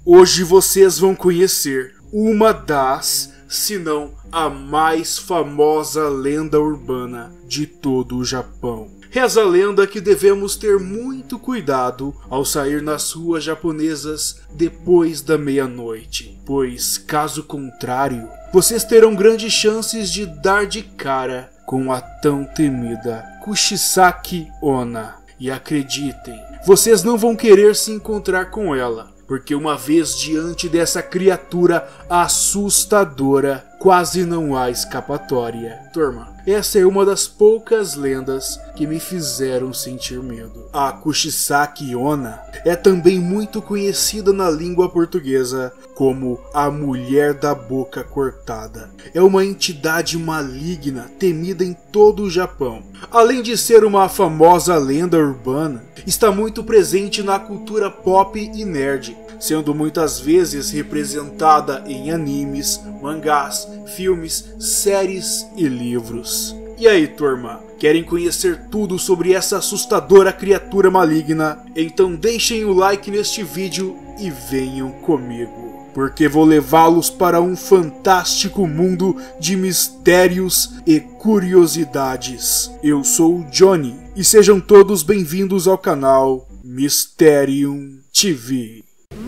Hoje vocês vão conhecer uma das, se não a mais famosa lenda urbana de todo o Japão. Reza a lenda que devemos ter muito cuidado ao sair nas ruas japonesas depois da meia-noite, pois caso contrário, vocês terão grandes chances de dar de cara com a tão temida Kushisaki Onna. E acreditem, vocês não vão querer se encontrar com ela, porque uma vez diante dessa criatura assustadora, quase não há escapatória. Turma, essa é uma das poucas lendas que me fizeram sentir medo. A Kushisaki Onna é também muito conhecida na língua portuguesa como a Mulher da Boca Cortada. É uma entidade maligna temida em todo o Japão. Além de ser uma famosa lenda urbana, está muito presente na cultura pop e nerd, sendo muitas vezes representada em animes, mangás, filmes, séries e livros. E aí, turma? Querem conhecer tudo sobre essa assustadora criatura maligna? Então deixem o like neste vídeo e venham comigo, porque vou levá-los para um fantástico mundo de mistérios e curiosidades. Eu sou o Johnny e sejam todos bem-vindos ao canal Mysterium TV.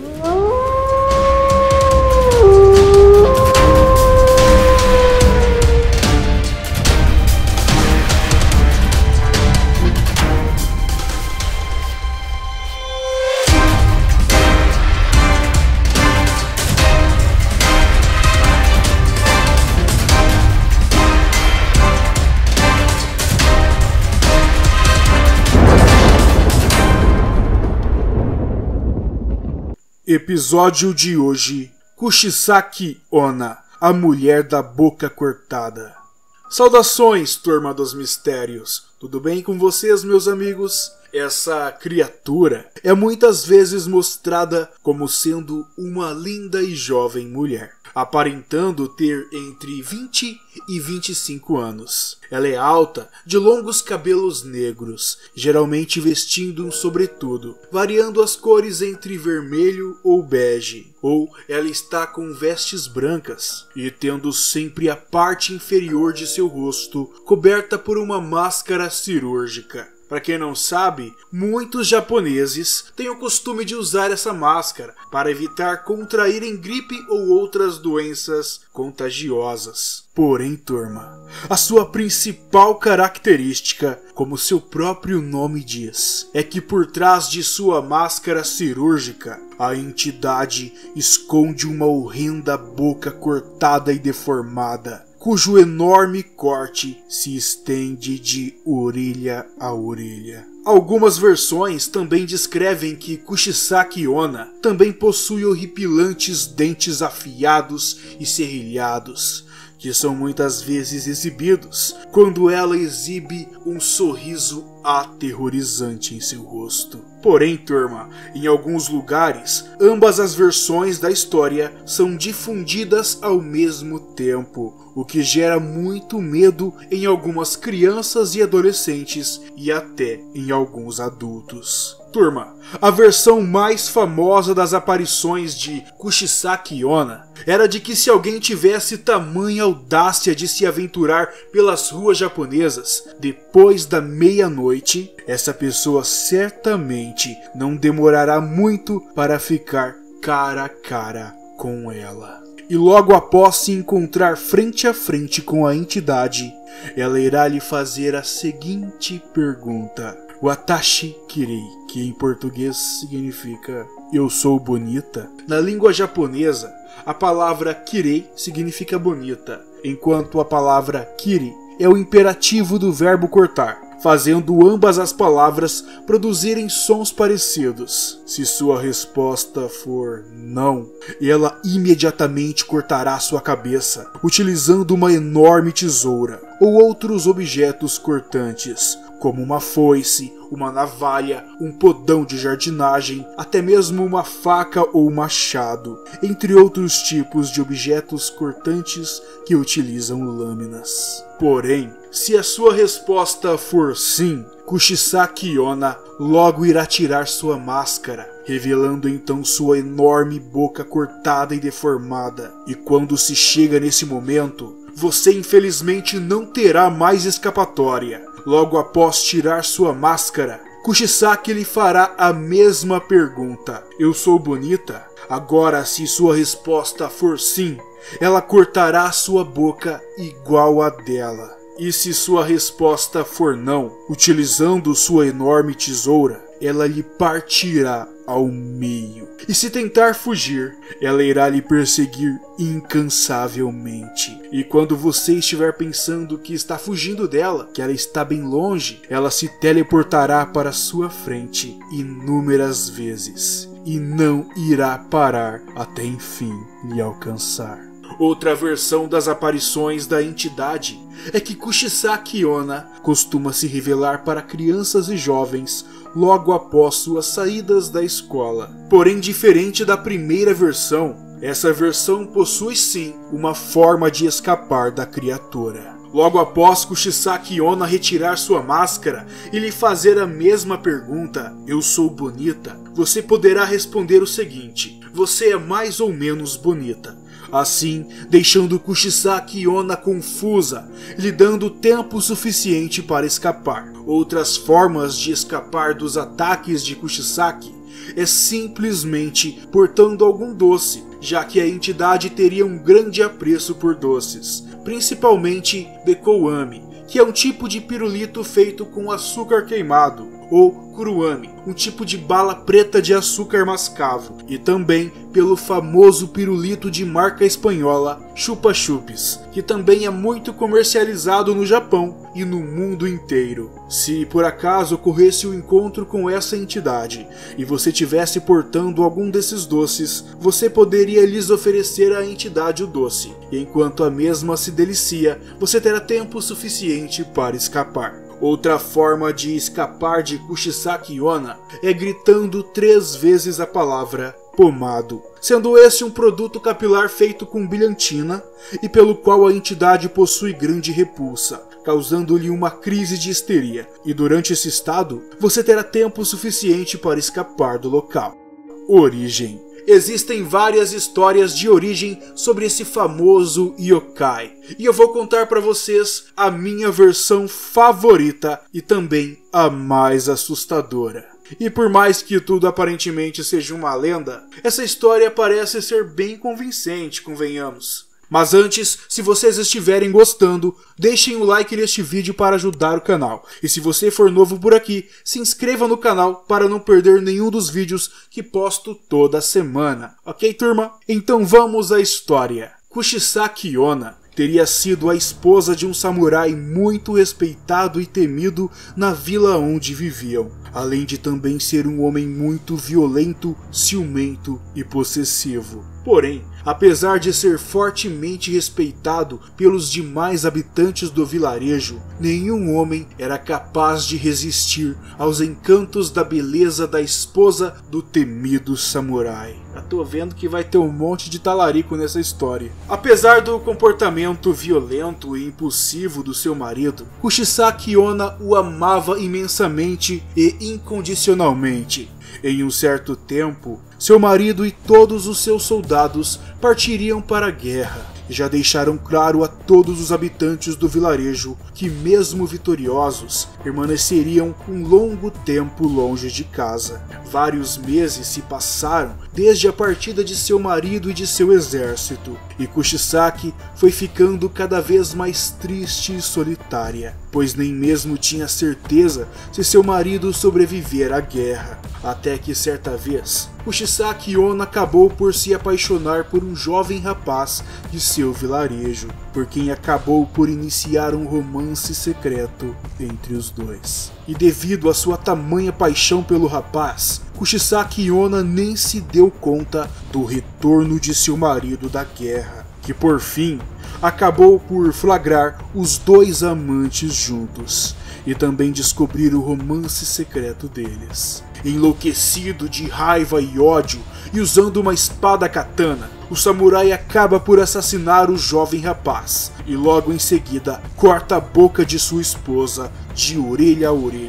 Episódio de hoje: Kushisaki Onna, a Mulher da Boca Cortada. Saudações, turma dos mistérios! Tudo bem com vocês, meus amigos? Essa criatura é muitas vezes mostrada como sendo uma linda e jovem mulher, aparentando ter entre 20 e 25 anos. Ela é alta, de longos cabelos negros, geralmente vestindo um sobretudo, variando as cores entre vermelho ou bege, ou ela está com vestes brancas, e tendo sempre a parte inferior de seu rosto coberta por uma máscara cirúrgica. Para quem não sabe, muitos japoneses têm o costume de usar essa máscara para evitar contraírem gripe ou outras doenças contagiosas. Porém, turma, a sua principal característica, como seu próprio nome diz, é que por trás de sua máscara cirúrgica, a entidade esconde uma horrenda boca cortada e deformada, cujo enorme corte se estende de orelha a orelha. Algumas versões também descrevem que Kushisaki Onna também possui horripilantes dentes afiados e serrilhados, que são muitas vezes exibidos quando ela exibe um sorriso aterrorizante em seu rosto. Porém, turma, em alguns lugares, ambas as versões da história são difundidas ao mesmo tempo, o que gera muito medo em algumas crianças e adolescentes e até em alguns adultos. Turma, a versão mais famosa das aparições de Kushisaki Onna era de que se alguém tivesse tamanha audácia de se aventurar pelas ruas japonesas depois da meia-noite, essa pessoa certamente não demorará muito para ficar cara a cara com ela. E logo após se encontrar frente a frente com a entidade, ela irá lhe fazer a seguinte pergunta: Watashi kirei, que em português significa eu sou bonita. Na língua japonesa, a palavra kirei significa bonita, enquanto a palavra kiri é o imperativo do verbo cortar, fazendo ambas as palavras produzirem sons parecidos. Se sua resposta for não, ela imediatamente cortará sua cabeça, utilizando uma enorme tesoura ou outros objetos cortantes, como uma foice, uma navalha, um podão de jardinagem, até mesmo uma faca ou machado, entre outros tipos de objetos cortantes que utilizam lâminas. Porém, se a sua resposta for sim, Kushisaki Onna logo irá tirar sua máscara revelando então sua enorme boca cortada e deformada. E quando se chega nesse momento, você infelizmente não terá mais escapatória. Logo após tirar sua máscara, Kushisaki lhe fará a mesma pergunta: eu sou bonita? Agora, se sua resposta for sim, ela cortará sua boca igual a dela. E se sua resposta for não, utilizando sua enorme tesoura, ela lhe partirá ao meio. E se tentar fugir, ela irá lhe perseguir incansavelmente. E quando você estiver pensando que está fugindo dela, que ela está bem longe, ela se teleportará para sua frente inúmeras vezes e não irá parar até enfim lhe alcançar. Outra versão das aparições da entidade é que Kushisaki Onna costuma se revelar para crianças e jovens logo após suas saídas da escola. Porém, diferente da primeira versão, essa versão possui sim uma forma de escapar da criatura. Logo após Kushisaki Onna retirar sua máscara e lhe fazer a mesma pergunta, eu sou bonita, você poderá responder o seguinte: você é mais ou menos bonita. Assim, deixando Kushisaki Onna confusa, lhe dando tempo suficiente para escapar. Outras formas de escapar dos ataques de Kushisaki é simplesmente portando algum doce, já que a entidade teria um grande apreço por doces, principalmente Bekouami, que é um tipo de pirulito feito com açúcar queimado, ou kuruami, um tipo de bala preta de açúcar mascavo, e também pelo famoso pirulito de marca espanhola Chupa Chups, que também é muito comercializado no Japão e no mundo inteiro. Se por acaso ocorresse um encontro com essa entidade e você tivesse portando algum desses doces, você poderia lhes oferecer à entidade o doce, e enquanto a mesma se delicia, você terá tempo suficiente para escapar. Outra forma de escapar de Kushisaki Onna é gritando 3 vezes a palavra pomado, sendo esse um produto capilar feito com brilhantina e pelo qual a entidade possui grande repulsa, causando-lhe uma crise de histeria, e durante esse estado você terá tempo suficiente para escapar do local. Origem. Existem várias histórias de origem sobre esse famoso yokai, e eu vou contar para vocês a minha versão favorita e também a mais assustadora. E por mais que tudo aparentemente seja uma lenda, essa história parece ser bem convincente, convenhamos. Mas antes, se vocês estiverem gostando, deixem o like neste vídeo para ajudar o canal. E se você for novo por aqui, se inscreva no canal para não perder nenhum dos vídeos que posto toda semana. Ok, turma? Então vamos à história. Kushisaki Onna teria sido a esposa de um samurai muito respeitado e temido na vila onde viviam, além de também ser um homem muito violento, ciumento e possessivo. Porém, apesar de ser fortemente respeitado pelos demais habitantes do vilarejo, nenhum homem era capaz de resistir aos encantos da beleza da esposa do temido samurai. Já tô vendo que vai ter um monte de talarico nessa história. Apesar do comportamento violento e impulsivo do seu marido, Kushisaki Onna o amava imensamente e incondicionalmente. Em um certo tempo, seu marido e todos os seus soldados partiriam para a guerra e já deixaram claro a todos os habitantes do vilarejo que, mesmo vitoriosos, permaneceriam um longo tempo longe de casa. Vários meses se passaram desde a partida de seu marido e de seu exército, e Kushisaki foi ficando cada vez mais triste e solitária, pois nem mesmo tinha certeza se seu marido sobrevivera à guerra. Até que certa vez, Kushisaki Onna acabou por se apaixonar por um jovem rapaz de seu vilarejo, por quem acabou por iniciar um romance secreto entre os dois. E devido à sua tamanha paixão pelo rapaz, Kushisaki Onna nem se deu conta do retorno de seu marido da guerra, que por fim acabou por flagrar os dois amantes juntos e também descobrir o romance secreto deles. Enlouquecido de raiva e ódio e usando uma espada katana, o samurai acaba por assassinar o jovem rapaz e logo em seguida corta a boca de sua esposa de orelha a orelha,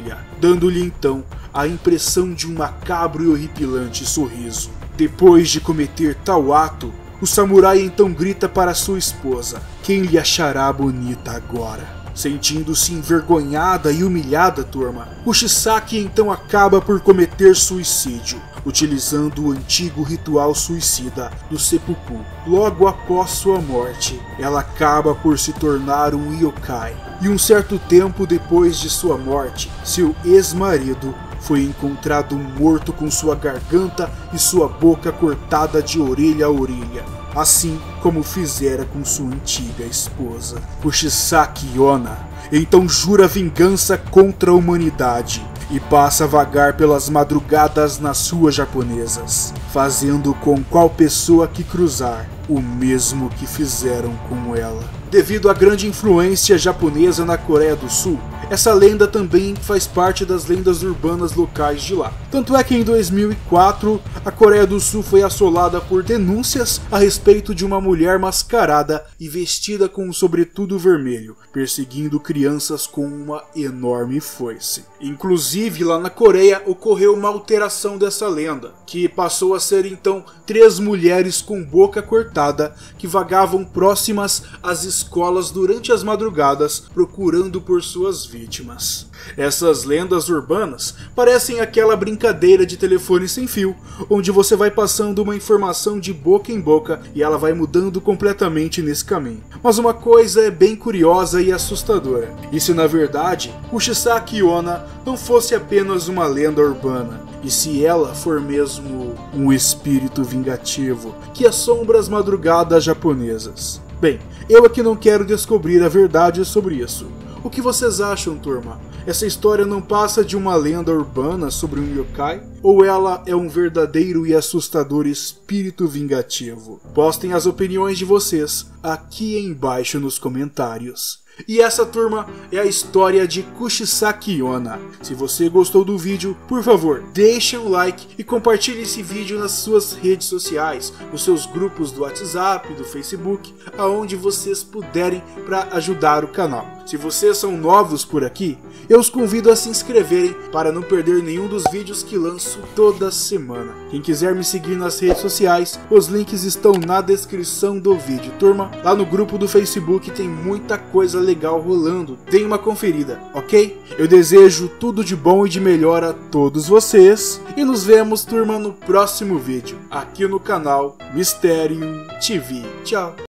dando-lhe então a impressão de um macabro e horripilante sorriso. Depois de cometer tal ato, o samurai então grita para sua esposa, quem lhe achará bonita agora. Sentindo-se envergonhada e humilhada, turma, Kushisaki então acaba por cometer suicídio, utilizando o antigo ritual suicida do seppuku. Logo após sua morte, ela acaba por se tornar um yokai. E um certo tempo depois de sua morte, seu ex-marido foi encontrado morto com sua garganta e sua boca cortada de orelha a orelha, assim como fizera com sua antiga esposa. Kushisaki Onna então jura vingança contra a humanidade e passa a vagar pelas madrugadas nas ruas japonesas, fazendo com qual pessoa que cruzar o mesmo que fizeram com ela. Devido à grande influência japonesa na Coreia do Sul, essa lenda também faz parte das lendas urbanas locais de lá. Tanto é que em 2004, a Coreia do Sul foi assolada por denúncias a respeito de uma mulher mascarada e vestida com um sobretudo vermelho, perseguindo crianças com uma enorme foice. Inclusive, lá na Coreia ocorreu uma alteração dessa lenda, que passou a ser então 3 mulheres com boca cortada que vagavam próximas às escolas durante as madrugadas procurando por suas vítimas. Essas lendas urbanas parecem aquela brincadeira de telefone sem fio, onde você vai passando uma informação de boca em boca e ela vai mudando completamente nesse caminho. Mas uma coisa é bem curiosa e assustadora. E se na verdade Kushisaki Onna não fosse apenas uma lenda urbana, e se ela for mesmo um espírito vingativo que assombra as madrugadas japonesas? Bem, eu aqui não quero descobrir a verdade sobre isso. O que vocês acham, turma? Essa história não passa de uma lenda urbana sobre um yokai? Ou ela é um verdadeiro e assustador espírito vingativo? Postem as opiniões de vocês aqui embaixo nos comentários. E essa, turma, é a história de Kushisaki Onna. Se você gostou do vídeo, por favor, deixe um like e compartilhe esse vídeo nas suas redes sociais, nos seus grupos do WhatsApp, do Facebook, aonde vocês puderem para ajudar o canal. Se vocês são novos por aqui, eu os convido a se inscreverem para não perder nenhum dos vídeos que lanço toda semana. Quem quiser me seguir nas redes sociais, os links estão na descrição do vídeo. Turma, lá no grupo do Facebook tem muita coisa legal rolando, dêem uma conferida, ok? Eu desejo tudo de bom e de melhor a todos vocês e nos vemos, turma, no próximo vídeo, aqui no canal Mysterium TV. Tchau!